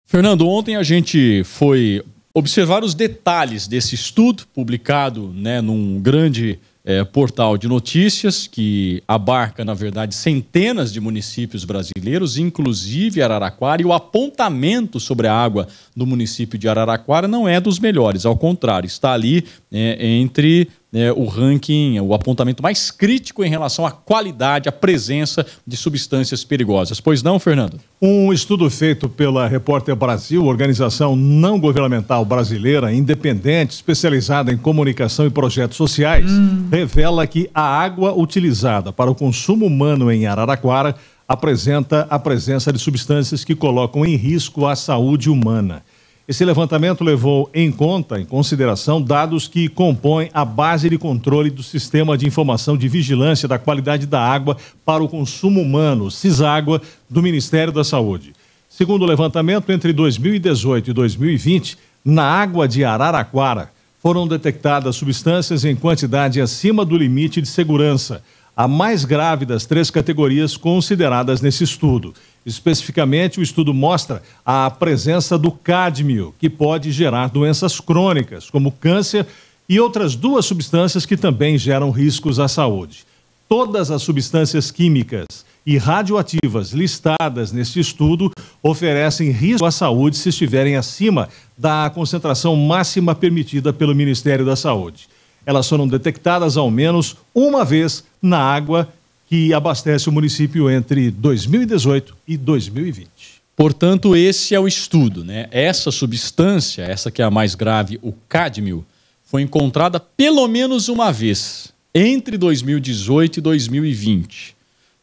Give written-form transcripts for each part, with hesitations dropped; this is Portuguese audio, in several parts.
Fernando, ontem a gente foi observar os detalhes desse estudo publicado, num grande portal de notícias que abarca, na verdade, centenas de municípios brasileiros, inclusive Araraquara, e o apontamento sobre a água do município de Araraquara não é dos melhores, ao contrário, está ali entre o ranking, o apontamento mais crítico em relação à qualidade, à presença de substâncias perigosas. Pois não, Fernando? Um estudo feito pela Repórter Brasil, organização não governamental brasileira, independente, especializada em comunicação e projetos sociais, revela que a água utilizada para o consumo humano em Araraquara apresenta a presença de substâncias que colocam em risco a saúde humana. Esse levantamento levou em consideração, dados que compõem a base de controle do Sistema de Informação de Vigilância da Qualidade da Água para o Consumo Humano, CISÁGUA, do Ministério da Saúde. Segundo o levantamento, entre 2018 e 2020, na água de Araraquara, foram detectadas substâncias em quantidade acima do limite de segurança, a mais grave das 3 categorias consideradas nesse estudo. Especificamente, o estudo mostra a presença do cádmio, que pode gerar doenças crônicas, como câncer, e outras 2 substâncias que também geram riscos à saúde. Todas as substâncias químicas e radioativas listadas neste estudo oferecem risco à saúde se estiverem acima da concentração máxima permitida pelo Ministério da Saúde. Elas foram detectadas ao menos uma vez na água que abastece o município entre 2018 e 2020. Portanto, esse é o estudo, Essa substância, essa que é a mais grave, o cádmio, foi encontrada pelo menos uma vez, entre 2018 e 2020.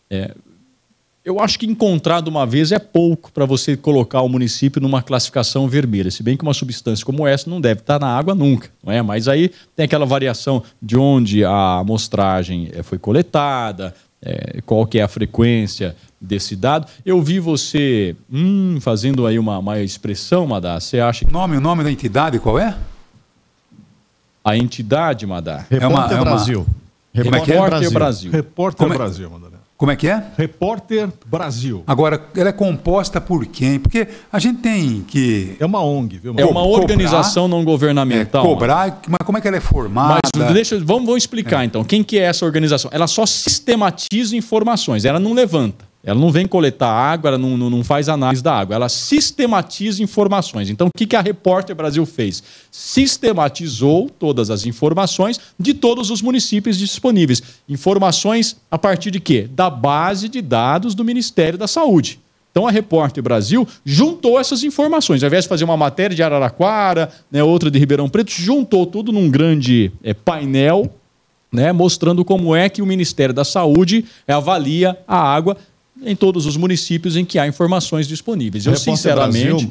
Eu acho que encontrado uma vez é pouco para você colocar o município numa classificação vermelha, se bem que uma substância como essa não deve estar na água nunca, não é? Mas aí tem aquela variação de onde a amostragem foi coletada, qual que é a frequência desse dado. Eu vi você fazendo aí uma expressão, Madá, você acha que... O nome da entidade qual é? A entidade, Madá? Repórter Brasil. Repórter Brasil. Repórter Brasil, Madá. Como é que é? Repórter Brasil. Agora, ela é composta por quem? Porque a gente tem que... É uma ONG, viu? É uma organização não governamental. Cobrar, mas como é que ela é formada? Mas vamos explicar então. Quem que é essa organização? Ela só sistematiza informações, ela não levanta. Ela não vem coletar água, ela não faz análise da água, ela sistematiza informações. Então, o que a Repórter Brasil fez? Sistematizou todas as informações de todos os municípios disponíveis. Informações a partir de quê? Da base de dados do Ministério da Saúde. Então, a Repórter Brasil juntou essas informações. Ao invés de fazer uma matéria de Araraquara, outra de Ribeirão Preto, juntou tudo num grande painel, mostrando como é que o Ministério da Saúde avalia a água em todos os municípios em que há informações disponíveis. Eu, sinceramente...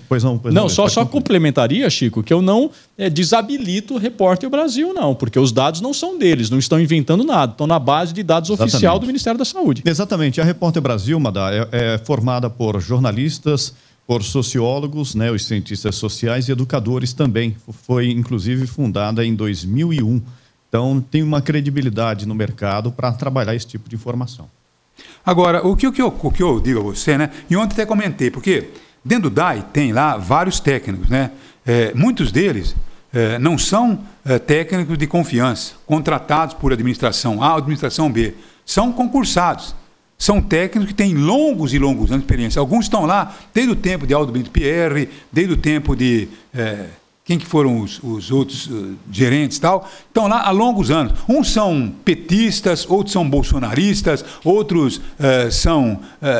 Só complementaria, Chico, que eu não desabilito o Repórter Brasil, não, porque os dados não são deles, não estão inventando nada, estão na base de dados oficial do Ministério da Saúde. Exatamente. A Repórter Brasil, Madá, é formada por jornalistas, por sociólogos, os cientistas sociais e educadores também. Foi, inclusive, fundada em 2001. Então, tem uma credibilidade no mercado para trabalhar esse tipo de informação. Agora, o que eu digo a você, e ontem até comentei, porque dentro do DAI tem lá vários técnicos, muitos deles não são técnicos de confiança, contratados por administração A ou administração B, são concursados, são técnicos que têm longos e longos anos de experiência. Alguns estão lá desde o tempo de Aldo Brito Pierre, desde o tempo de... quem que foram os outros gerentes e tal, estão lá há longos anos. Uns são petistas, outros são bolsonaristas, outros são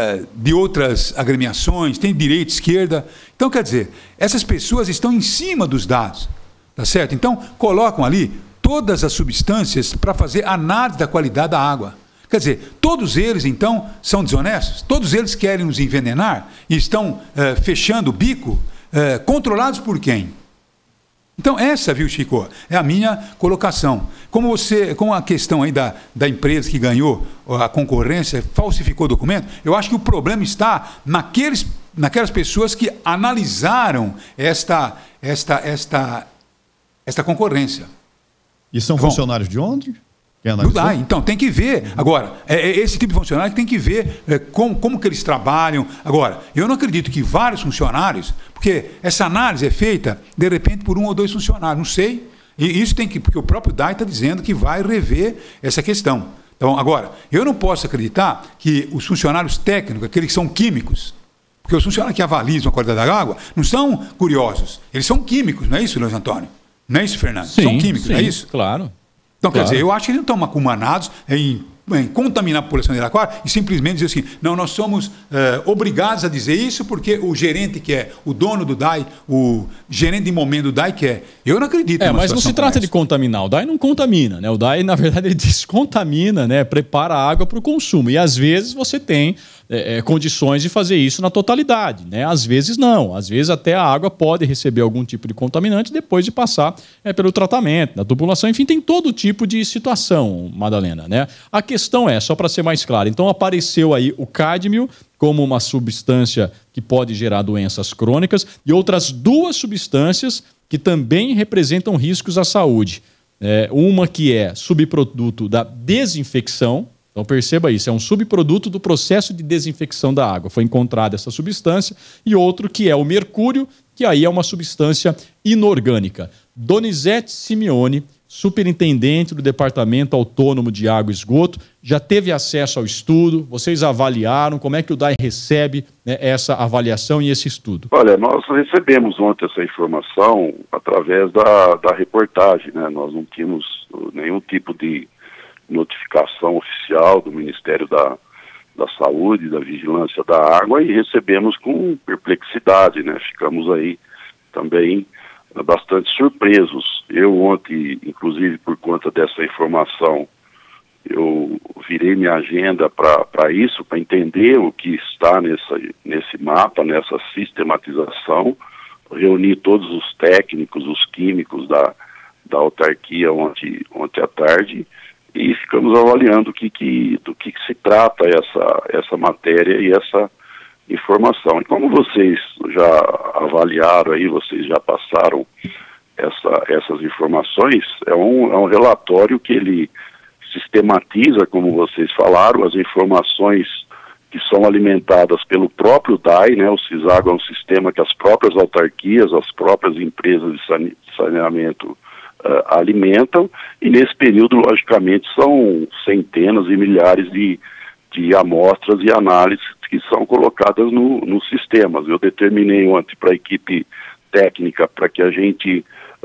de outras agremiações, tem direita, esquerda. Então, quer dizer, essas pessoas estão em cima dos dados, tá certo? Então, colocam ali todas as substâncias para fazer análise da qualidade da água. Quer dizer, todos eles, então, são desonestos? Todos eles querem nos envenenar e estão fechando o bico? Controlados por quem? Então, essa, viu, Chico, é a minha colocação. Com a questão aí da empresa que ganhou a concorrência, falsificou o documento, eu acho que o problema está naquelas pessoas que analisaram esta concorrência. E são funcionários de onde? No DAI. Então, tem que ver. Agora, esse tipo de funcionário que tem que ver como que eles trabalham. Agora, eu não acredito que vários funcionários, porque essa análise é feita, de repente, por 1 ou 2 funcionários, não sei. E isso tem que, porque o próprio DAI está dizendo que vai rever essa questão. Então, agora, eu não posso acreditar que os funcionários técnicos, aqueles que são químicos, porque os funcionários que avaliam a qualidade da água, não são curiosos, eles são químicos, não é isso, Luiz Antônio? Não é isso, Fernando? Sim, são químicos, sim, não é isso? Claro. Então, claro. Quer dizer, eu acho que eles não estão macumanados em contaminar a população de Araraquara e simplesmente dizer assim, não, nós somos obrigados a dizer isso porque o gerente quer, o dono do DAI, o gerente de momento do DAI quer. Eu não acredito numa mas não se trata de contaminar. O DAI não contamina, né? O DAI, na verdade, ele descontamina, né? Prepara a água para o consumo. E às vezes você tem condições de fazer isso na totalidade, né? Às vezes não. Às vezes até a água pode receber algum tipo de contaminante depois de passar pelo tratamento, da tubulação. Enfim, tem todo tipo de situação, Madalena, né? A questão é, só para ser mais claro, então apareceu aí o cádmio como uma substância que pode gerar doenças crônicas e outras 2 substâncias que também representam riscos à saúde. Uma que é subproduto da desinfecção. Então perceba isso, é um subproduto do processo de desinfecção da água. Foi encontrada essa substância. E outro que é o mercúrio, que aí é uma substância inorgânica. Donizete Simeone, superintendente do Departamento Autônomo de Água e Esgoto, já teve acesso ao estudo, vocês avaliaram, como é que o DAI recebe, né, essa avaliação e esse estudo? Olha, nós recebemos ontem essa informação através da reportagem, né? Nós não tínhamos nenhum tipo de notificação oficial do Ministério da Saúde, da Vigilância da Água, e recebemos com perplexidade, né? Ficamos aí também bastante surpresos. Eu ontem, inclusive por conta dessa informação, eu virei minha agenda para isso, para entender o que está nesse mapa, nessa sistematização, reuni todos os técnicos, os químicos da autarquia ontem à tarde, e ficamos avaliando do que se trata essa matéria e essa informação. E como vocês já avaliaram aí, vocês já passaram essas informações, é um relatório que ele sistematiza, como vocês falaram, as informações que são alimentadas pelo próprio DAI, né? O CISÁGUA é um sistema que as próprias autarquias, as próprias empresas de saneamento alimentam, e nesse período, logicamente, são centenas e milhares de amostras e análises que são colocadas nos sistemas. Eu determinei ontem para a equipe técnica para que a gente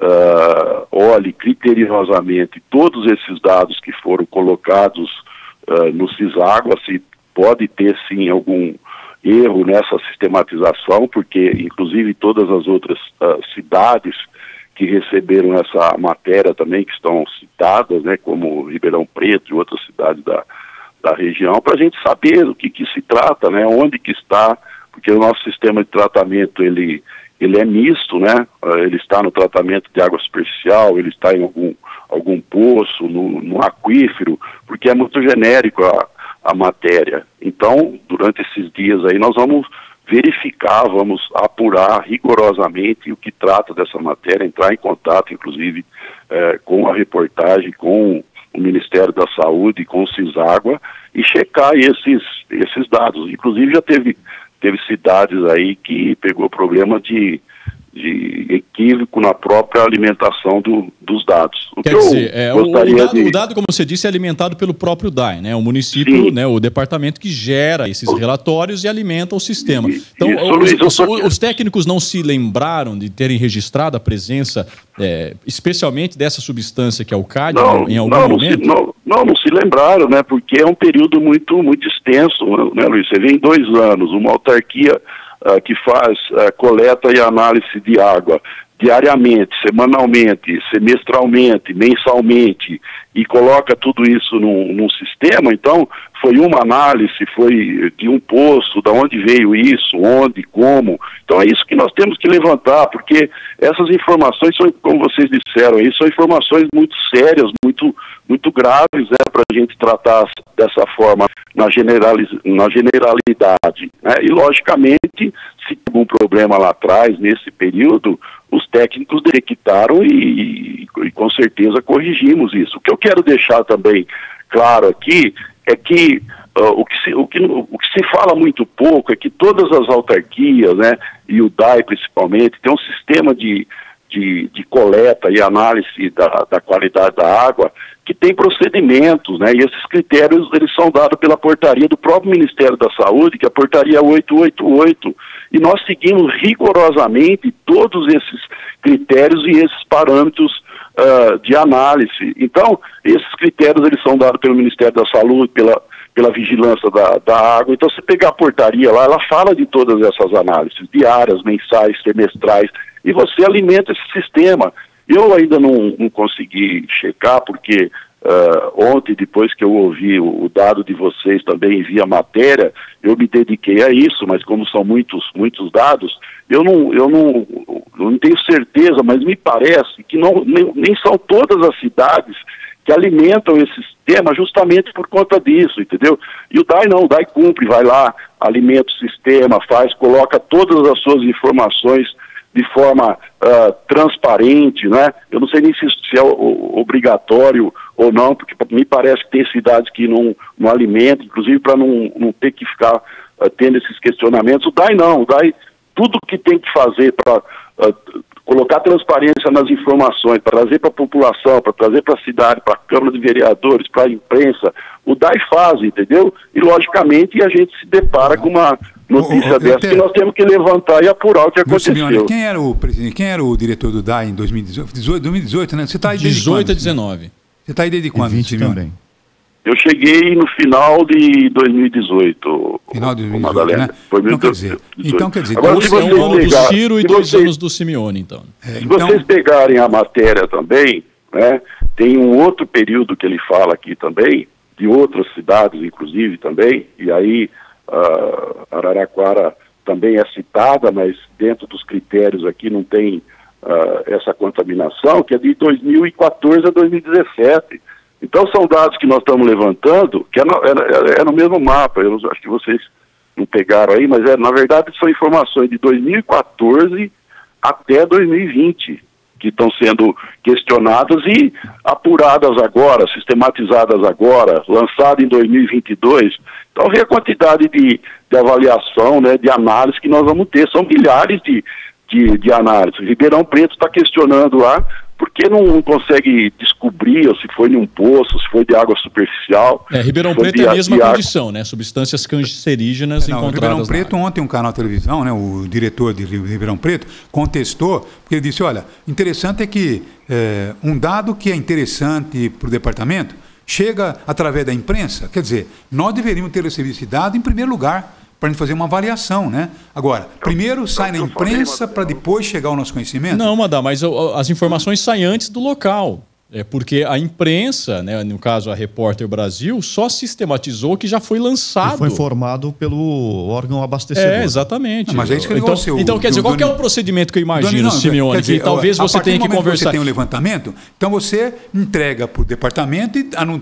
olhe criteriosamente todos esses dados que foram colocados no CISÁGUA, se pode ter sim algum erro nessa sistematização, porque inclusive todas as outras cidades que receberam essa matéria também, que estão citadas, né, como Ribeirão Preto e outras cidades da região, para a gente saber do que se trata, né, onde que está, porque o nosso sistema de tratamento, ele é misto, né, ele está no tratamento de água superficial, ele está em algum poço, no aquífero, porque é muito genérico a matéria. Então, durante esses dias aí, nós vamos verificar, vamos apurar rigorosamente o que trata dessa matéria, entrar em contato, inclusive, com a reportagem, com o Ministério da Saúde, com o CISÁGUA, e checar esses dados. Inclusive, já teve cidades aí que pegou problema de equívoco na própria alimentação dos dados. O dado, como você disse, é alimentado pelo próprio DAI, né? O município, né, o departamento que gera esses relatórios e alimenta o sistema. Então, os técnicos não se lembraram de terem registrado a presença, especialmente dessa substância que é o cádmio, em algum momento? Não se lembraram, né? Porque é um período muito, muito extenso, né, Luiz? Você vê em 2 anos, uma autarquia que faz coleta e análise de água diariamente, semanalmente, semestralmente, mensalmente, e coloca tudo isso num sistema. Então, foi uma análise, foi de um poço, de onde veio isso, onde, como. Então é isso que nós temos que levantar, porque essas informações são, como vocês disseram aí, são informações muito sérias, muito graves, né, para a gente tratar dessa forma na generalidade, né? E logicamente, se tem algum problema lá atrás, nesse período, os técnicos detectaram e com certeza corrigimos isso. O que eu quero deixar também claro aqui é que o que se fala muito pouco é que todas as autarquias, né, e o DAI principalmente, tem um sistema de coleta e análise da qualidade da água que tem procedimentos, né, e esses critérios eles são dados pela portaria do próprio Ministério da Saúde, que é a portaria 888, e nós seguimos rigorosamente todos esses critérios e esses parâmetros de análise. Então, esses critérios eles são dados pelo Ministério da Saúde, pela vigilância da água. Então, se pegar a portaria lá, ela fala de todas essas análises, diárias, mensais, semestrais, e você alimenta esse sistema. Eu ainda não consegui checar, porque ontem, depois que eu ouvi o dado de vocês também via matéria, eu me dediquei a isso, mas como são muitos dados, eu não tenho certeza, mas me parece que nem são todas as cidades que alimentam esse sistema justamente por conta disso, entendeu? E o DAI não, o DAI cumpre, vai lá, alimenta o sistema, coloca todas as suas informações de forma transparente, né? Eu não sei nem se é obrigatório ou não, porque me parece que tem cidades que não alimentam, inclusive para não ter que ficar tendo esses questionamentos. O DAI não, o DAI, tudo que tem que fazer para colocar transparência nas informações, para trazer para a população, para trazer para a cidade, para a Câmara de Vereadores, para a imprensa, o DAI faz, entendeu? E, logicamente, a gente se depara com uma notícia dessa que nós temos que levantar e apurar o que aconteceu. Simeone, quem era o presidente, quem era o diretor do DAI em 2018, né? Você está aí desde 18 quando? a 19. Você está aí desde quando, 20 Simeone? também. Eu cheguei no final de 2018. Final de 2018, Madalena. né? Foi Então quer dizer, agora, Então, se é um ano do pegar, Ciro e se 2 vocês- anos do Simeone, então. Se vocês pegarem a matéria também, né, tem um outro período que ele fala aqui também, de outras cidades, inclusive, também, e aí Araraquara também é citada, mas dentro dos critérios aqui não tem essa contaminação, que é de 2014 a 2017. Então são dados que nós estamos levantando, que é no mesmo mapa, eu acho que vocês não pegaram aí, mas na verdade são informações de 2014 até 2020, que estão sendo questionadas e apuradas agora, sistematizadas agora, lançadas em 2022. Então vê a quantidade de avaliação, né, de análise que nós vamos ter, são milhares de análises. Ribeirão Preto está questionando lá, porque não consegue descobrir se foi em um poço, se foi de água superficial. Ribeirão Preto é a mesma condição, né? Substâncias cancerígenas encontradas. Ribeirão Preto, ontem um canal de televisão, né, o diretor de Ribeirão Preto, contestou, porque ele disse, olha, interessante é que um dado que é interessante para o departamento chega através da imprensa, quer dizer, nós deveríamos ter recebido esse dado em primeiro lugar, para a gente fazer uma avaliação, né? Agora, primeiro sai na imprensa para depois chegar ao nosso conhecimento? Não, Madá, mas as informações saem antes do local. É porque a imprensa, né, no caso a Repórter Brasil, só sistematizou o que já foi lançado. E foi informado pelo órgão abastecedor. Exatamente. Não, mas é isso que ele então quer dizer, qual que é o procedimento que eu imagino, Simeone? Dizer, que talvez você tenha que conversar. Você tem um levantamento, então você entrega para o departamento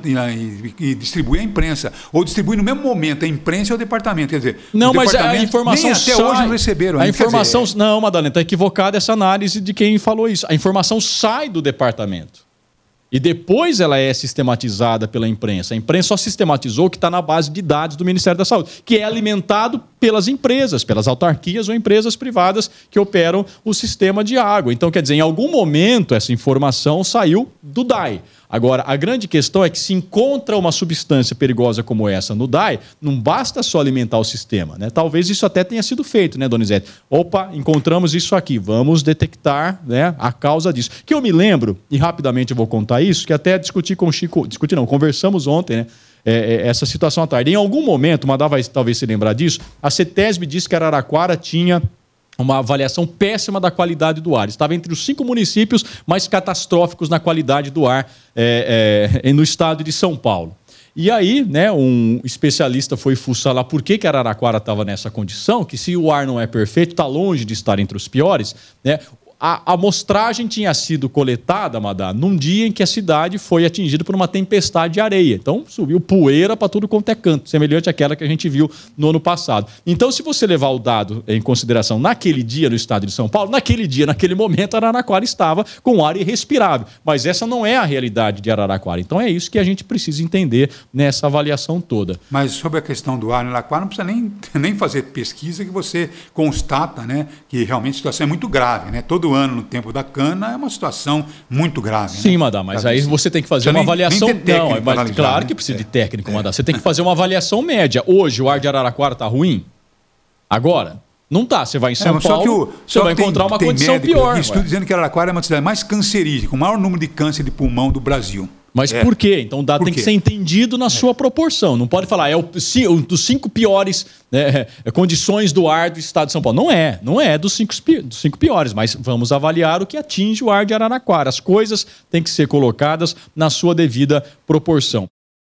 e distribui à imprensa. Ou distribui no mesmo momento a imprensa e ao departamento. Quer dizer, não, mas a informação nem até hoje não receberam. A informação, não, Madalena, está equivocada essa análise de quem falou isso. A informação sai do departamento. E depois ela é sistematizada pela imprensa. A imprensa só sistematizou o que está na base de dados do Ministério da Saúde, que é alimentado pelas empresas, pelas autarquias ou empresas privadas que operam o sistema de água. Então, quer dizer, em algum momento essa informação saiu do DAI. Agora, a grande questão é que se encontra uma substância perigosa como essa no DAI, não basta só alimentar o sistema, né? Talvez isso até tenha sido feito, né, Donizete? Opa, encontramos isso aqui, vamos detectar, né, a causa disso. Que eu me lembro, e rapidamente eu vou contar isso, que até discuti com o Chico, conversamos ontem, né? Essa situação à tarde. Em algum momento, Madá vai talvez se lembrar disso, a CETESB disse que Araraquara tinha uma avaliação péssima da qualidade do ar. Estava entre os 5 municípios mais catastróficos na qualidade do ar no estado de São Paulo. E aí, né, um especialista foi fuçar lá por que Araraquara estava nessa condição, que se o ar não é perfeito, está longe de estar entre os piores, né? a amostragem tinha sido coletada, Madá, num dia em que a cidade foi atingida por uma tempestade de areia. Então, subiu poeira para tudo quanto é canto, semelhante àquela que a gente viu no ano passado. Então, se você levar o dado em consideração naquele dia no estado de São Paulo, naquele dia, naquele momento, Araraquara estava com ar irrespirável. Mas essa não é a realidade de Araraquara. Então, é isso que a gente precisa entender nessa avaliação toda. Mas sobre a questão do ar em Araraquara, não precisa nem fazer pesquisa que você constata, né, que realmente a situação é muito grave, né? Todo ano, no tempo da cana, é uma situação muito grave. Sim, né? Madá, mas aí você tem que fazer uma avaliação... Não, mas analisar, claro né? que precisa de técnico, Madá. Você tem que fazer uma avaliação média. Hoje, o ar de Araraquara está ruim? Agora? Não tá. Você vai em São Paulo, você vai encontrar uma condição pior. Estou dizendo que Araraquara é uma cidade mais cancerígea, com o maior número de câncer de pulmão do Brasil. Mas por quê? Então o dado tem que ser entendido na sua proporção. Não pode falar, dos 5 piores, né, condições do ar do estado de São Paulo. Não é dos 5 piores, mas vamos avaliar o que atinge o ar de Araraquara. As coisas têm que ser colocadas na sua devida proporção.